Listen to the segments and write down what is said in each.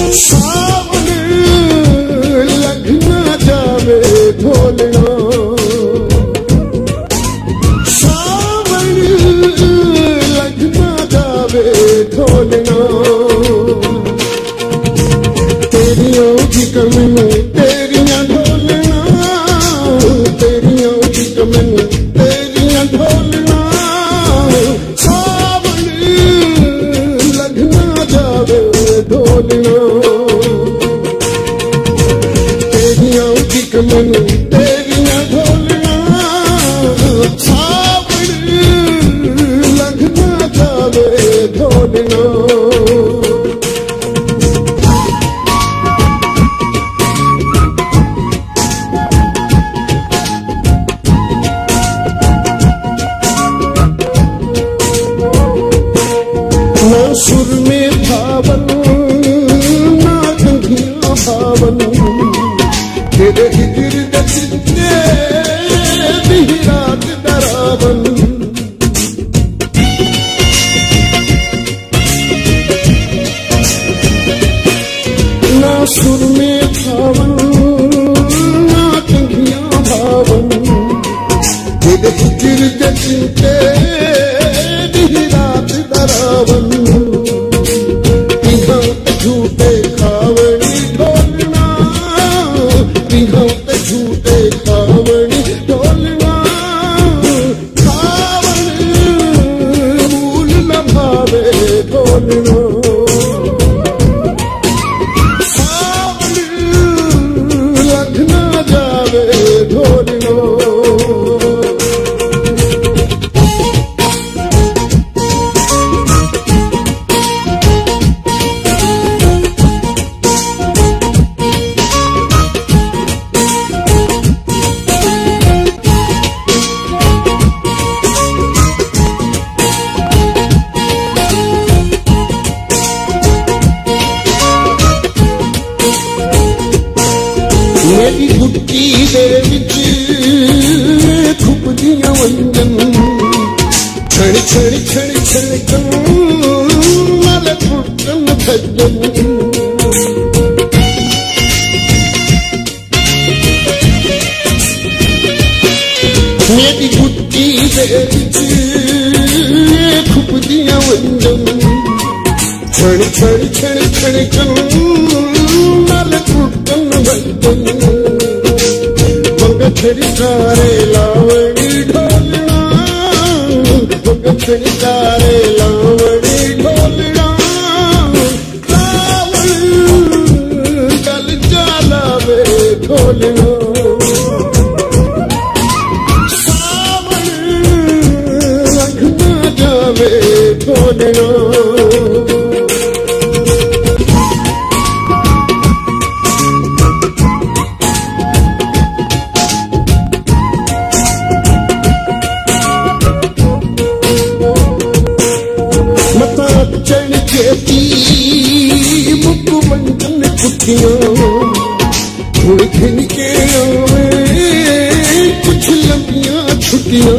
सावन लग ना जावे ढोलना, सावन लग ना जावे ढोलना, तेरियों की कमनू तेरियां ढोलना, तेरियों की कमनू तेरियां ढोलना, सावन लग ना जावे ढोलना, तेरियों की कमनू तेरियां ढोलना, सावन लग ना जावे ढोलना। सुर में भावन ना कंघियां भावन, तेरे हिजर दे भी रात डरावन, ना सुर में भावन ना कंघियां भावन, तेरे हिजर दे भी रात डरावन, झूठे खावड़ी ढोलना, पिघों पे झूठे खावड़ी ढोलना, खावड़ मूल न भावे ढोलना, सावन लग ना जावे ढोलना। मेरी गुट्टी दे विच खुपदियां वंजन, छण छण छण छण नाल टुटन भजन, मेरी गुट्टी दे विच खुपदियां वंजन, छण छण छण छण नाल टुटन भजन, मगथड़ी तारे लावड़ी ढोलना, मगथड़ी तारे लावड़ी ढोलना, रावण गल जालावे ढोलना, सावन लग ना जावे ढोलना। थोड़ी खिन के आवे कुछ लंबियां छुट्टियां,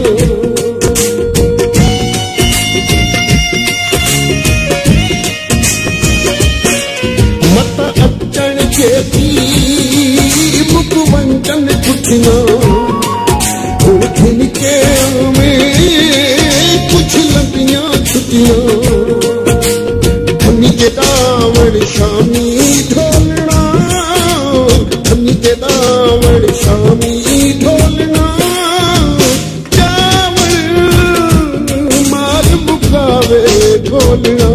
मता अचण खेती मुख वंचन छुट्टियां, थोड़ी खिन के आवे कुछ लंबियां छुट्टियां, धनी के दावड़ शामी ढोलना, धनी के दावड़ शामी ढोलना, चावल मार मुकावे ढोलना,